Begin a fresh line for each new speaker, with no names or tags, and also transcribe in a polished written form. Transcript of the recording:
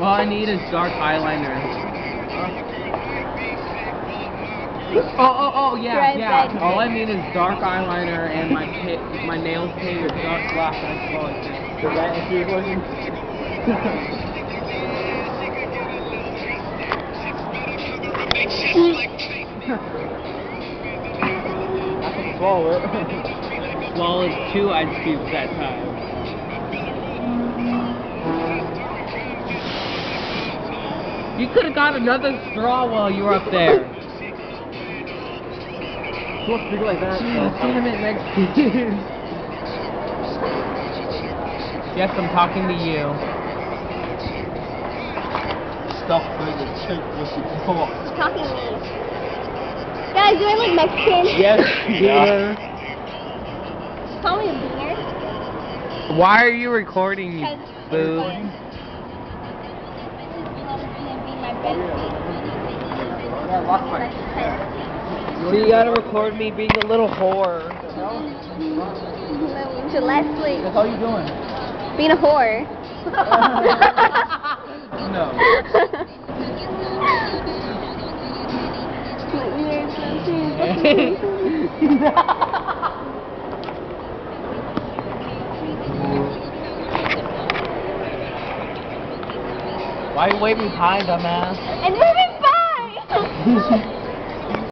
All I need is dark eyeliner. Oh, yeah. All I need is dark eyeliner and my nails painted dark black. That's all I need.
Is that if you're working? I can swallow it.
Swallowed 2 ice cubes that time. You could have got another straw while you were up there.
Don't speak like that.
Damn it, Mexican. Yes, I'm talking to you.
Stuff with the chick with the talk.
You're talking to me. Guys, do I look Mexican?
Yes,
Yeah.
Call me a beaner.
Why are you recording, you boo? So you gotta record me being a little whore.
To Leslie.
How you doing?
Being a whore.
No. Why are you waving behind, dumbass?
And moving by!